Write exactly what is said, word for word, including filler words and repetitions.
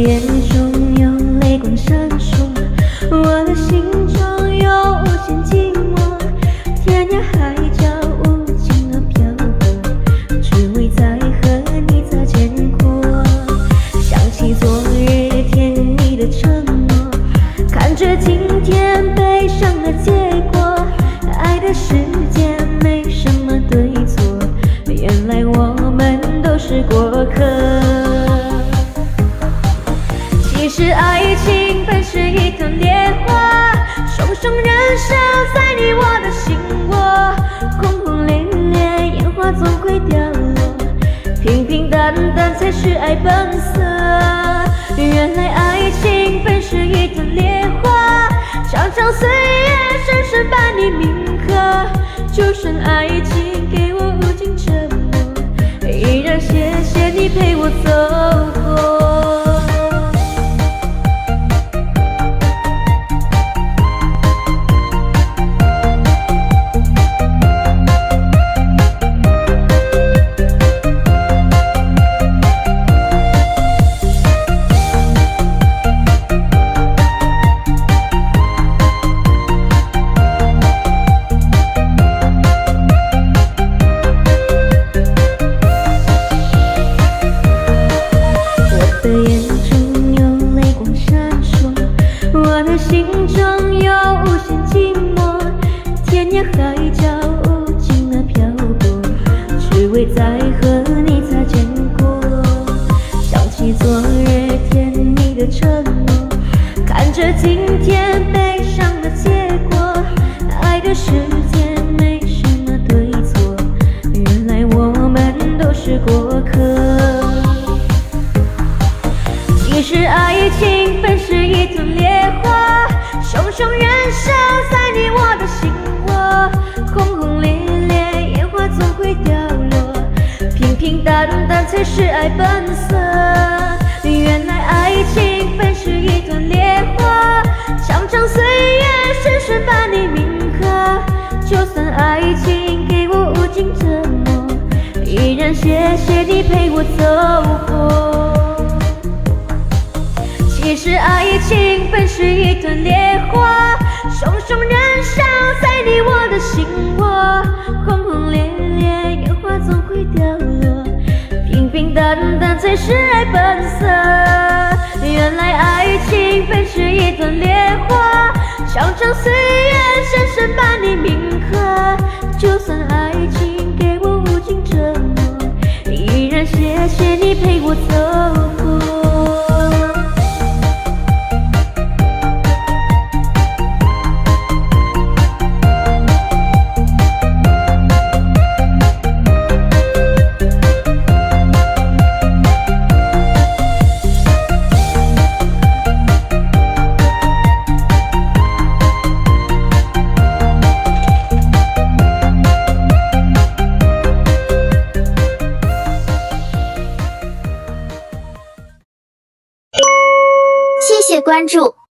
眼中有泪光闪烁，我的心中有无限寂寞。天涯海角无尽的漂泊，只为再和你擦肩过。想起昨日甜蜜的承诺，看着今天悲伤的结果。爱的世界没什么对错，原来我们都是过客。其实爱情本是一团烈火，熊熊燃烧在你我的心窝。轰轰烈烈，烟花总会掉落，平平淡淡才是爱本色。原来爱情本是一团烈火，长长岁月，深深伴你铭刻。就算爱情给我无尽折磨，依然谢谢你陪我走过。心中有无限寂寞，天涯海角无尽的漂泊，只为再和你擦肩过。想起昨日甜蜜的承诺，看着今天悲伤的结果。爱的世界没什么对错，原来我们都是过客。其实爱情本是一团烈火，熊熊燃烧在你我的心窝。轰轰烈烈，烟花总会掉落，平平淡淡才是爱本色。原来爱情本是一团烈火，长长岁月，深深伴你铭刻。就算爱情给我无尽折磨，依然谢谢你陪我走过。其实爱情本是一团烈火，熊熊燃烧在你我的心窝。轰轰烈烈，烟花总会掉落，平平淡淡才是爱本色。原来爱情本是一团烈火，长长岁月，深深伴你铭刻。就算爱情给我无尽折磨，依然谢谢你陪我走过。 谢谢关注。